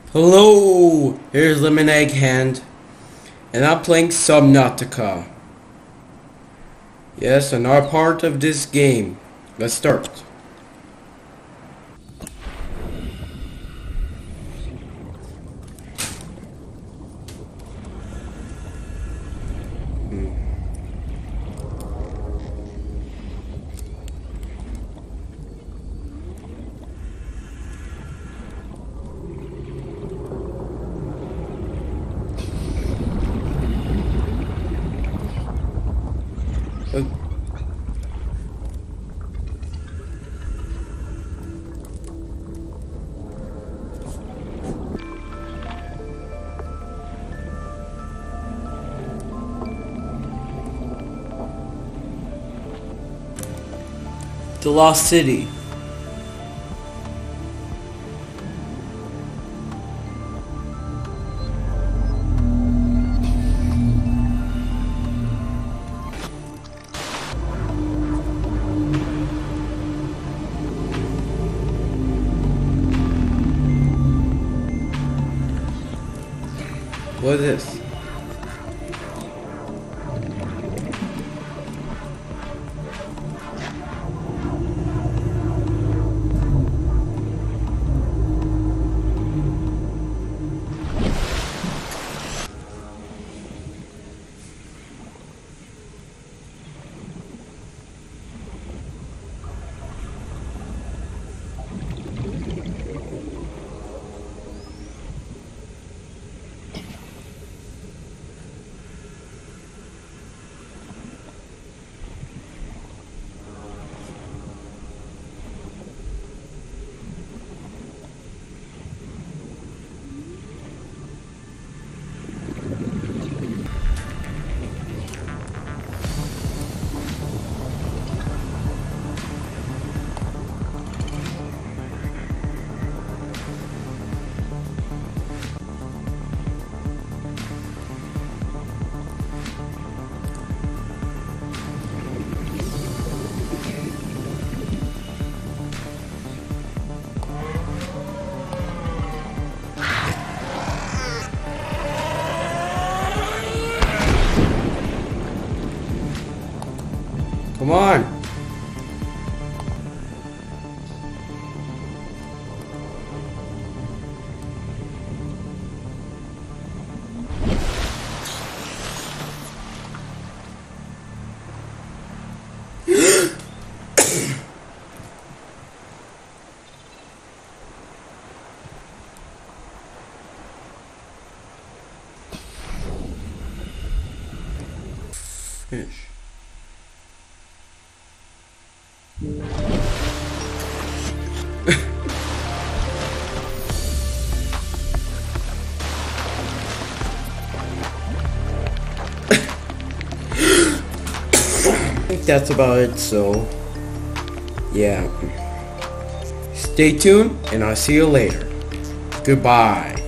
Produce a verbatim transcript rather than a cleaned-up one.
Hello, here's Lemon Egg Hand, and I'm playing Subnautica. Yes, another part of this game. Let's start. Uh, The Lost City. What is this? Come on. Finish. I think that's about it, so yeah. Stay tuned, and I'll see you later. Goodbye.